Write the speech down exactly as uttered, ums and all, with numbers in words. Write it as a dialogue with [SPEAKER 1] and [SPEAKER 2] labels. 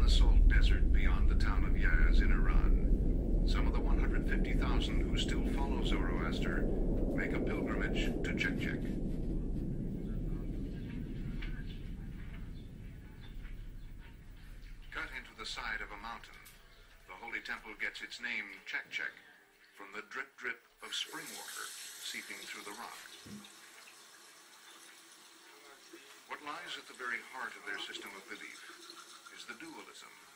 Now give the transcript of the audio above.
[SPEAKER 1] the salt desert beyond the town of Yaz in Iran, some of the one hundred fifty thousand who still follow Zoroaster make a pilgrimage to Chek-Chek. Cut into the side of a mountain, the holy temple gets its name Chek-Chek from the drip-drip of spring water seeping through the rock. What lies at the very heart of their system of belief is the dualism